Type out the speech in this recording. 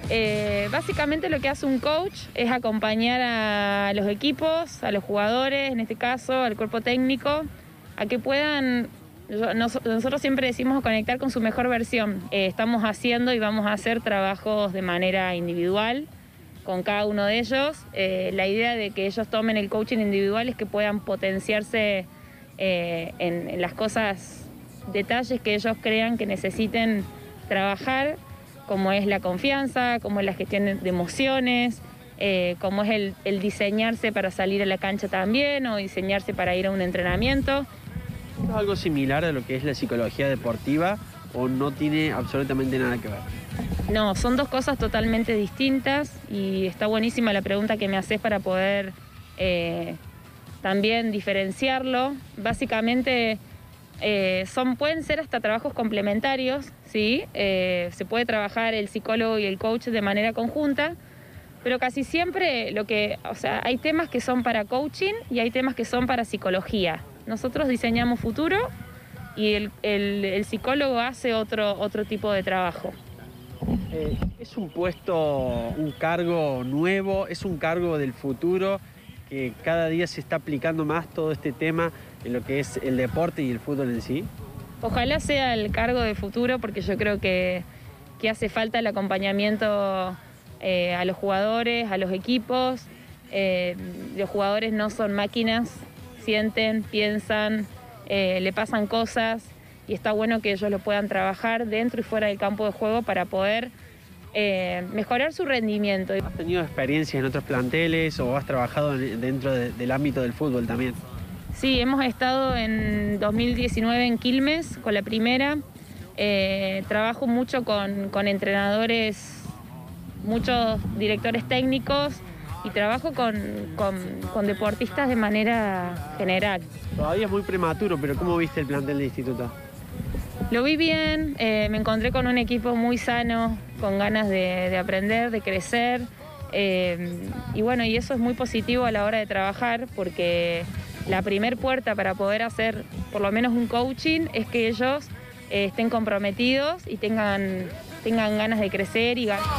Básicamente lo que hace un coach es acompañar a los equipos, a los jugadores, en este caso, al cuerpo técnico, a que puedan, nosotros siempre decimos conectar con su mejor versión. Estamos haciendo y vamos a hacer trabajos de manera individual con cada uno de ellos. La idea de que ellos tomen el coaching individual es que puedan potenciarse en las cosas, detalles que ellos crean que necesiten trabajar, como es la confianza, como es la gestión de emociones, como es el diseñarse para salir a la cancha también o diseñarse para ir a un entrenamiento. ¿Es algo similar a lo que es la psicología deportiva o no tiene absolutamente nada que ver? No, son dos cosas totalmente distintas y está buenísima la pregunta que me haces para poder también diferenciarlo. Básicamente pueden ser hasta trabajos complementarios, ¿sí? Se puede trabajar el psicólogo y el coach de manera conjunta, pero casi siempre hay temas que son para coaching y hay temas que son para psicología. Nosotros diseñamos futuro y el psicólogo hace otro tipo de trabajo. ¿Es un puesto, un cargo nuevo, es un cargo del futuro que cada día se está aplicando más todo este tema en lo que es el deporte y el fútbol en sí? Ojalá sea el cargo de futuro, porque yo creo que hace falta el acompañamiento a los jugadores, a los equipos. Los jugadores no son máquinas, sienten, piensan, le pasan cosas y está bueno que ellos lo puedan trabajar dentro y fuera del campo de juego para poder mejorar su rendimiento. ¿Has tenido experiencias en otros planteles o has trabajado dentro del ámbito del fútbol también? Sí, hemos estado en 2019 en Quilmes con la primera. Trabajo mucho con entrenadores, muchos directores técnicos y trabajo con deportistas de manera general. Todavía es muy prematuro, pero ¿cómo viste el plantel de instituto? Lo vi bien, me encontré con un equipo muy sano, con ganas de aprender, de crecer. Y bueno, y eso es muy positivo a la hora de trabajar, porque la primer puerta para poder hacer por lo menos un coaching es que ellos estén comprometidos y tengan ganas de crecer y ganas